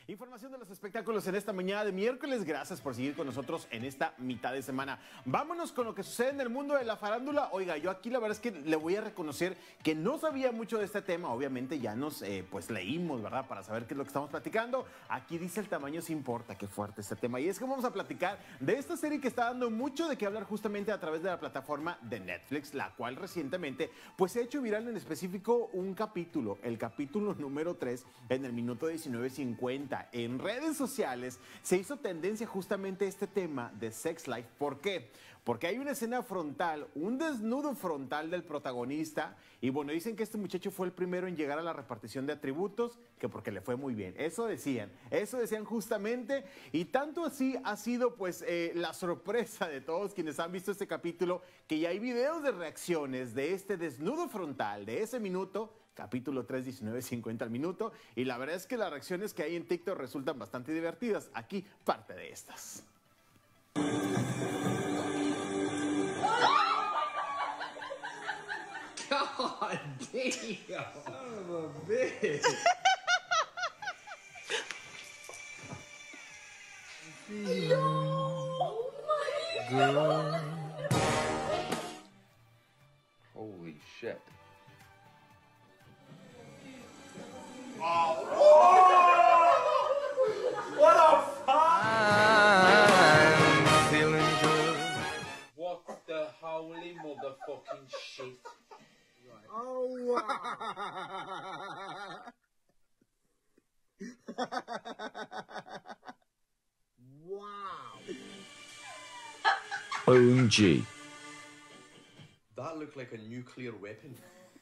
Información de los espectáculos en esta mañana de miércoles. Gracias por seguir con nosotros en esta mitad de semana. Vámonos con lo que sucede en el mundo de la farándula. Oiga, yo aquí la verdad es que le voy a reconocer que no sabía mucho de este tema. Obviamente ya nos pues leímos, ¿verdad? Para saber qué es lo que estamos platicando. Aquí dice el tamaño sí importa, qué fuerte este tema. Y es que vamos a platicar de esta serie que está dando mucho de qué hablar justamente a través de la plataforma de Netflix, la cual recientemente pues se ha hecho viral, en específico un capítulo, el capítulo número 3 en el minuto 19:50. En redes sociales se hizo tendencia justamente este tema de Sex Life. ¿Por qué? Porque hay una escena frontal, un desnudo frontal del protagonista, y bueno, dicen que este muchacho fue el primero en llegar a la repartición de atributos, que porque le fue muy bien. Eso decían justamente, y tanto así ha sido pues la sorpresa de todos quienes han visto este capítulo, que ya hay videos de reacciones de este desnudo frontal de ese minuto, capítulo 3, 19:50 al minuto, y la verdad es que las reacciones que hay en TikTok resultan bastante divertidas. Aquí parte de estas. God damn! Son of a bitch! Oh my God! Holy shit. What the fuck? I'm feeling good. What the holy motherfucking shit? Oh, wow. Wow. OMG. That looked like a nuclear weapon.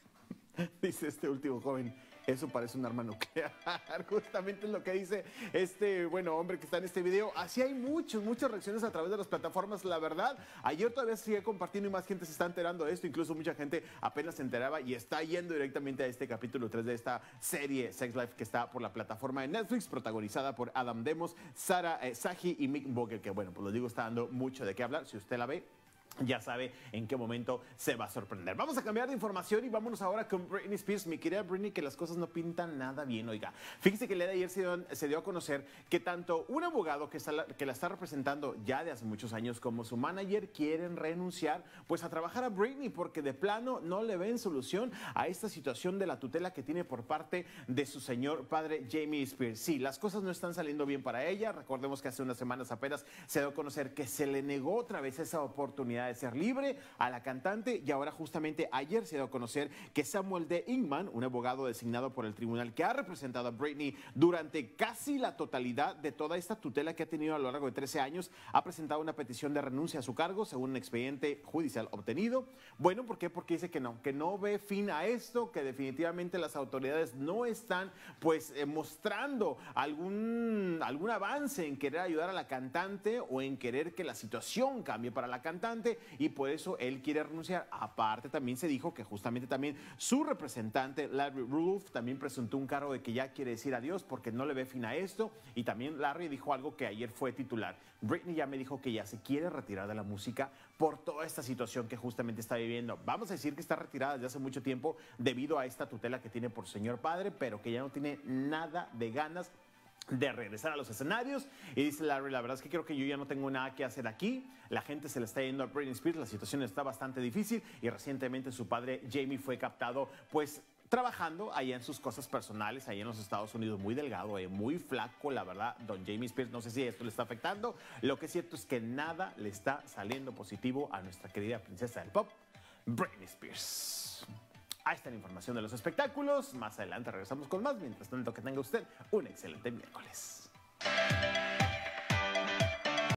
Dice este último joven, eso parece un arma nuclear. Justamente es lo que dice este hombre que está en este video. Así hay muchas reacciones a través de las plataformas, la verdad. Ayer todavía se sigue compartiendo y más gente se está enterando de esto. Incluso mucha gente apenas se enteraba y está yendo directamente a este capítulo 3 de esta serie Sex Life, que está por la plataforma de Netflix, protagonizada por Adam Demos, Sara Sahi y Mick Vogel, que bueno, pues lo digo, está dando mucho de qué hablar. Si usted la ve, ya sabe en qué momento se va a sorprender. Vamos a cambiar de información y vámonos ahora con Britney Spears. Mi querida Britney, que las cosas no pintan nada bien, oiga. Fíjese que el día de ayer se dio a conocer que tanto un abogado que la está representando ya de hace muchos años como su manager quieren renunciar pues a trabajar a Britney, porque de plano no le ven solución a esta situación de la tutela que tiene por parte de su señor padre Jamie Spears. Sí, las cosas no están saliendo bien para ella. Recordemos que hace unas semanas apenas se dio a conocer que se le negó otra vez esa oportunidad de ser libre a la cantante, y ahora justamente ayer se dio a conocer que Samuel D. Ingman, un abogado designado por el tribunal que ha representado a Britney durante casi la totalidad de toda esta tutela que ha tenido a lo largo de 13 años, ha presentado una petición de renuncia a su cargo según un expediente judicial obtenido. Bueno, ¿por qué? Porque dice que no ve fin a esto, que definitivamente las autoridades no están pues mostrando algún avance en querer ayudar a la cantante o en querer que la situación cambie para la cantante, y por eso él quiere renunciar. Aparte, también se dijo que justamente también su representante Larry Rudolph también presentó un cargo de que ya quiere decir adiós porque no le ve fin a esto, y también Larry dijo algo que ayer fue titular: Britney ya me dijo que ya se quiere retirar de la música por toda esta situación que justamente está viviendo. Vamos a decir que está retirada desde hace mucho tiempo debido a esta tutela que tiene por su señor padre, pero que ya no tiene nada de ganas de regresar a los escenarios. Y dice Larry, la verdad es que creo que yo ya no tengo nada que hacer aquí. La gente se le está yendo a Britney Spears, la situación está bastante difícil, y recientemente su padre Jamie fue captado pues trabajando allá en sus cosas personales, allá en los Estados Unidos, muy delgado, muy flaco, la verdad, don Jamie Spears. No sé si esto le está afectando. Lo que es cierto es que nada le está saliendo positivo a nuestra querida princesa del pop, Britney Spears. Ahí está la información de los espectáculos. Más adelante regresamos con más. Mientras tanto, que tenga usted un excelente miércoles.